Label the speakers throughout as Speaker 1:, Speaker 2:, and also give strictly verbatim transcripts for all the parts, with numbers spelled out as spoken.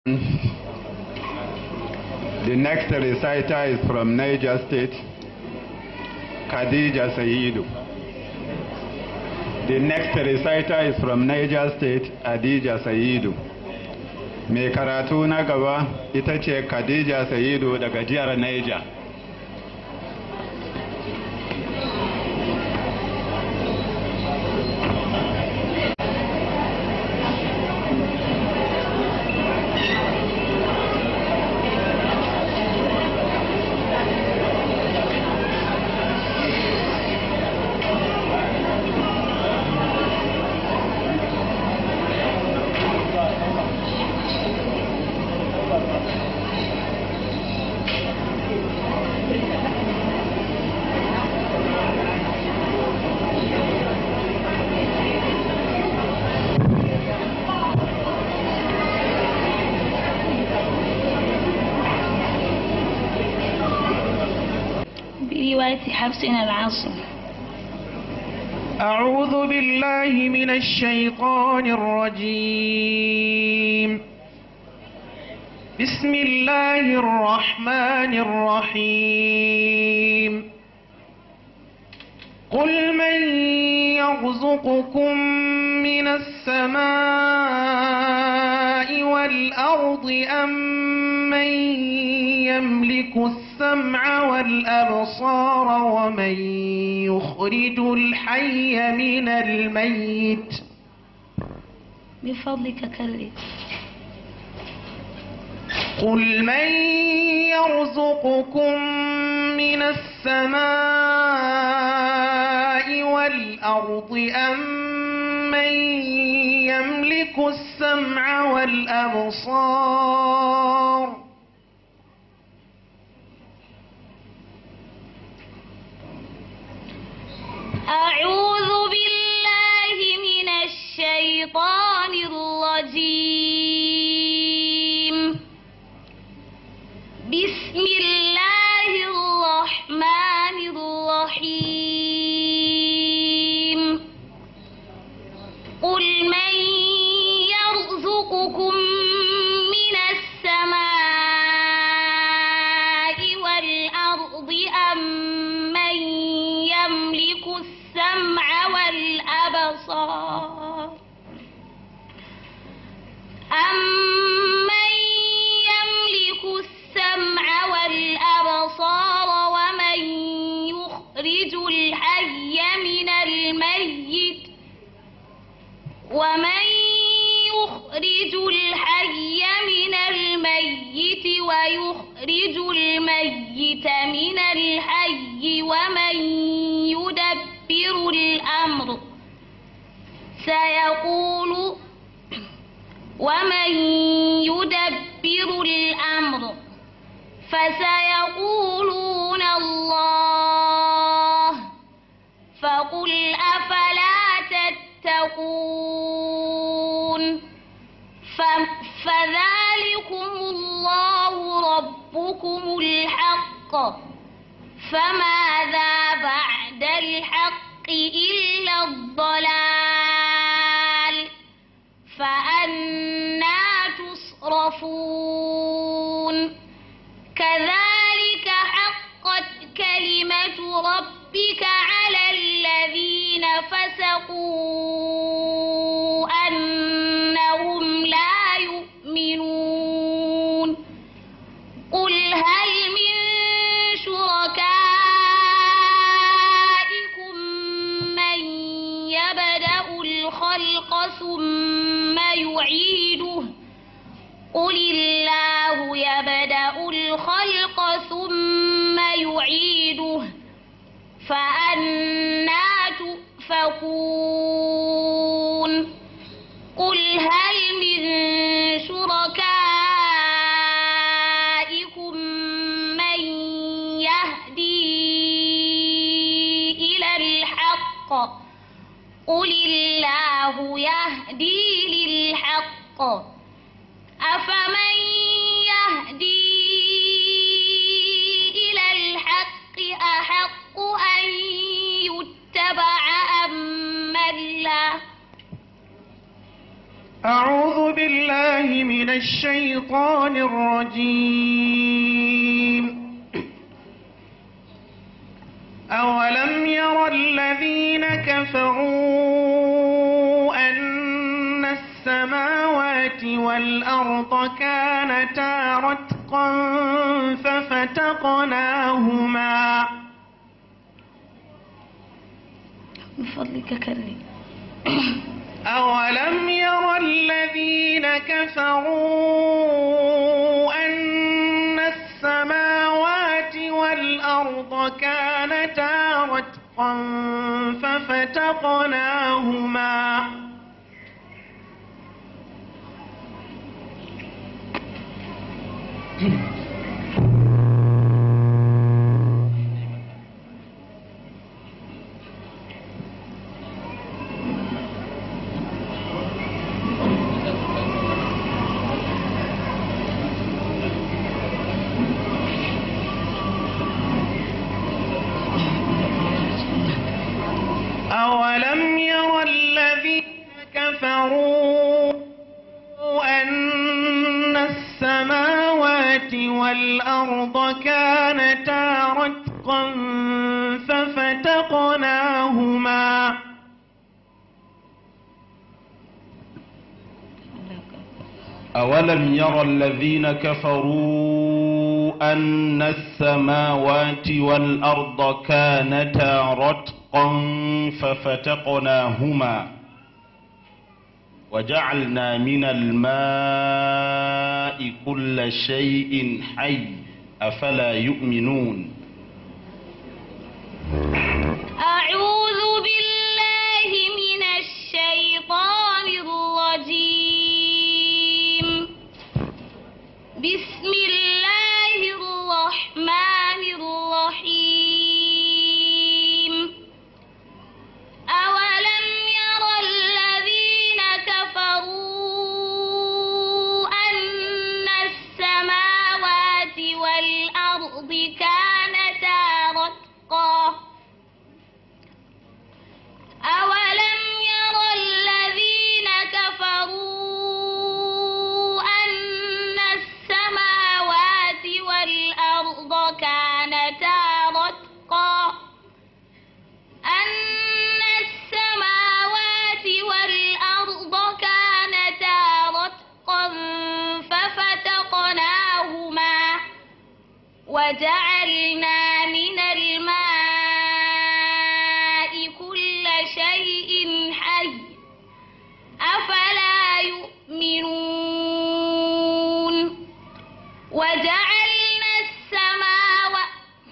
Speaker 1: The next reciter is from Niger State, Khadija Sayidu. The next reciter is from Niger State, Khadija Sayidu. Mai karatu na gaba ita ce Khadija Sayidu daga jihar Niger.
Speaker 2: برواية حفص العاصم.
Speaker 3: أعوذ بالله من الشيطان الرجيم. بسم الله الرحمن الرحيم. قل من يرزقكم من السماء والأرض أم من يملك السمع والأبصار ومن يخرج الحي من الميت.
Speaker 2: بفضلك كرر.
Speaker 3: قل من يرزقكم من السماء والأرض أم من يملك السمع والأبصار
Speaker 2: أعوذ بالله من الشيطان الرجيم. بسم الله الرحمن الرحيم. قل من يرزقكم من السماء والأرض أم من يملك السمع والأبصار أمن يملك السمع والأبصار ومن يخرج الحي من الميت ومن يخرج الحي من الميت ويخرج الميت من الحي ومن يدبر الأمر سيقول ومن يدبر الأمر فسيقولون الله فقل أفلا تتقون فذلكم الله ربكم الحق فماذا بعد الحق إلا الضلال فأنى تصرفون كذلك حقت كلمة ربك على الذين فسقوا أنهم لا يؤمنون قل هل من شركائكم من يبدأ الخلق ثم يعيده قل الله يبدأ الخلق ثم يعيده فأنى تؤفكون قل هل من شركائكم من يهدي إلى الحق قل الله يهدي للحق أفمن يهدي إلى الحق أحق أن يتبع أم من
Speaker 3: الشيطان الرجيم أولم ير الذين كفروا أن السماوات والأرض كانتا رتقا ففتقناهما
Speaker 2: من فضلك كرم.
Speaker 3: أولم ير الذين كفروا أن السماوات والأرض كانتا رتقا ففتقناهما أولم ير الذين كفروا أن السماوات والأرض كانتا رتقا ففتقناهما
Speaker 4: أولم ير الذين كفروا أن السماوات والأرض كانتا رتقا ففتقناهما وجعلنا من الماء كل شيء حي أفلا يؤمنون.
Speaker 2: أعوذ بالله من الشيطان الرجيم. بسم الله الرحمن الرحيم. أولم ير الذين كفروا أن السماوات والأرض كانتا رتقا أولم ير الذين كفروا أن السماوات والأرض كانتا رتقا أن السماوات والأرض كانتا رتقا ففتقناهما وجعلنا من الماء كل شيء حي أفلا يؤمنون. وجعلنا السماوات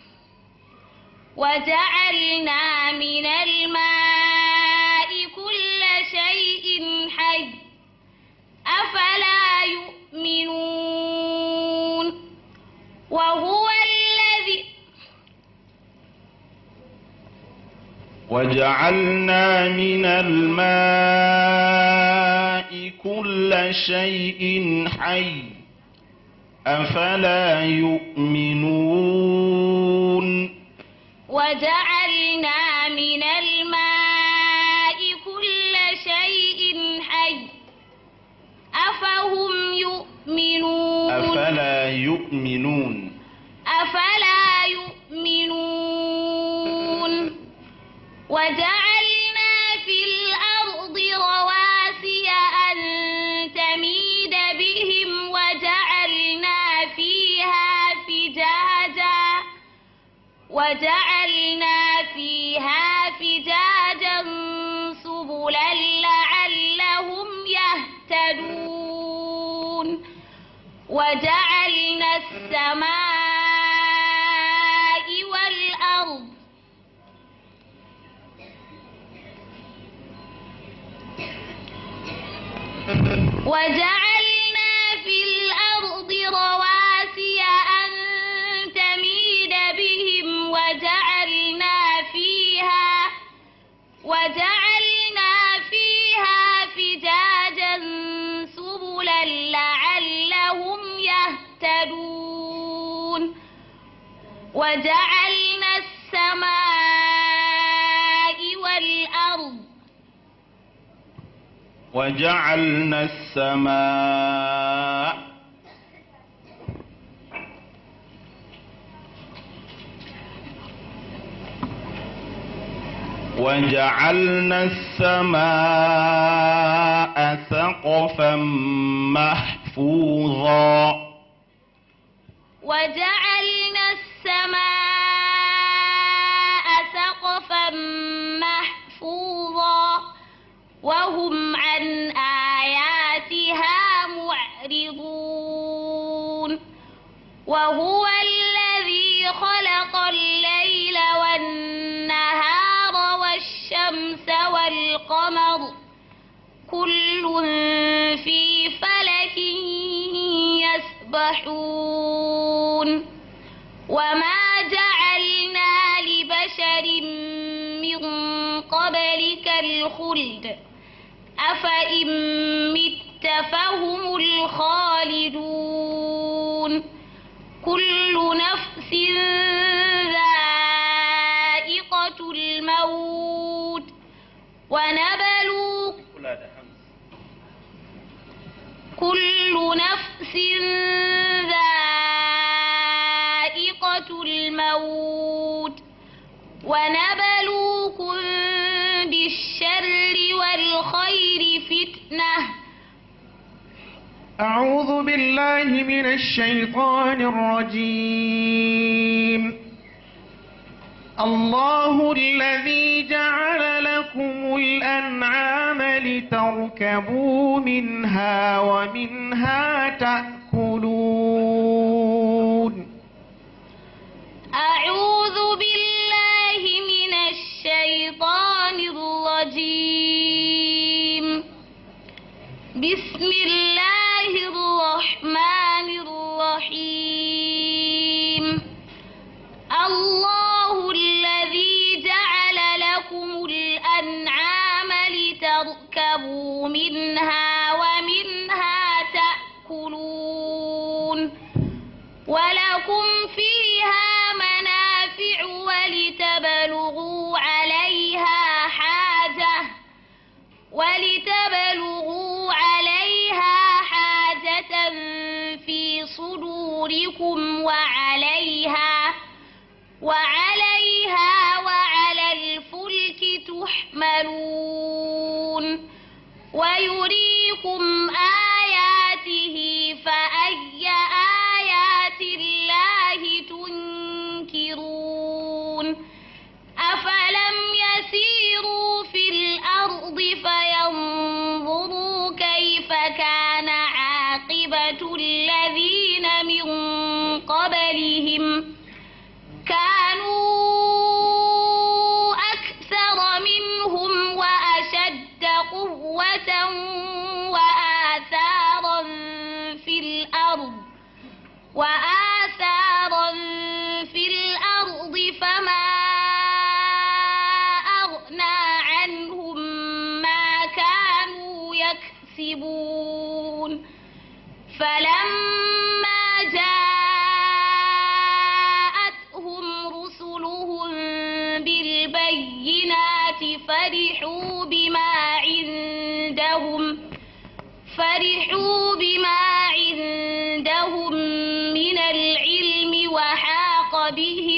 Speaker 2: وجعلنا من الماء كل شيء حي أفلا يؤمنون. وهو الذي
Speaker 4: وجعلنا من الماء كل شيء حي أفلا يؤمنون.
Speaker 2: وجعلنا من الماء كل شيء حي أفهم يؤمنون
Speaker 4: أفلا يؤمنون
Speaker 2: أفلا يؤمنون. وجعلنا في الأرض رواسي أن تميد بهم وجعلنا فيها فجاجا وجعلنا فيها فجاجا سبلا لعلهم يهتدون. وجعلنا السماء والأرض وجعلنا في الأرض رواسي أن تميد بهم وجعلنا فيها وجعلنا فيها فجاجا سبلا لعلهم يهتدون. وجعلنا السماء والأرض
Speaker 4: وجعلنا السماء وجعلنا السماء سقفا محفوظا
Speaker 2: وجعلنا السماء سقفا محفوظا وهم عن آياتها معرضون وهو الذي خلق الليل والنهار والشمس والقمر كل في فلك يسبحون وما جعلنا لبشر من قبلك الخلد أفإن مت فهم الخالدون كل نفس ذائقة الموت ونبلوكم كل نفس ذائقة الموت ونبلوكم بالشر والخير فتنة.
Speaker 3: أعوذ بالله من الشيطان الرجيم. الله الذي جعل لكم الأنعام لتركبوا منها ومنها تأكلون.
Speaker 2: أعوذ بالله من الشيطان الرجيم. بسم الله الرحمن الرحيم. الله الذي جعل لكم الأنعام لتركبوا منها ومنها تأكلون ولكم فيها منافع ولتبلغوا عليها حاجة ولتبلغوا عليها حاجة في صدوركم وعليها وعليها وعلى الفلك تحملون ويريكم آياته فأي آيات الله تنكرون أفلم يسيروا في الأرض فينظروا كيف كان عاقبة الذين من قبلهم كانوا أكثر منهم وأشد قوة وآثارا في الأرض وآثارا في الأرض فما أغنى عنهم ما كانوا يكسبون فلما جاءتهم رسلهم بالبينات فرحوا بما عندهم فرحوا بما عندهم من العلم وحاق بهم